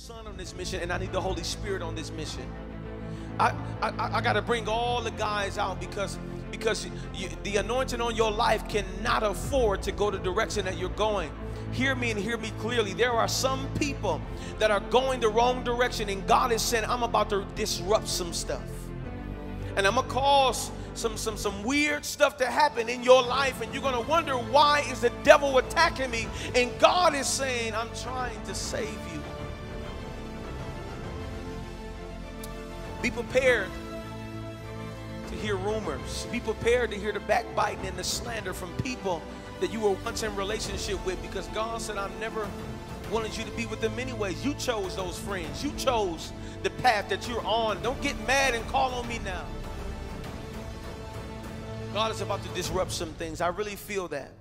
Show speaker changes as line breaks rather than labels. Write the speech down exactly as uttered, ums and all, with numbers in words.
Son on this mission, and I need the Holy Spirit on this mission. I, I, I got to bring all the guys out because, because you, the anointing on your life cannot afford to go the direction that you're going. Hear me and hear me clearly. There are some people that are going the wrong direction, and God is saying, I'm about to disrupt some stuff. And I'm going to cause some, some, some weird stuff to happen in your life, and you're going to wonder, why is the devil attacking me? And God is saying, I'm trying to save you. Be prepared to hear rumors. Be prepared to hear the backbiting and the slander from people that you were once in relationship with, because God said, I never wanted you to be with them anyways. You chose those friends. You chose the path that you're on. Don't get mad and call on me now. God is about to disrupt some things. I really feel that.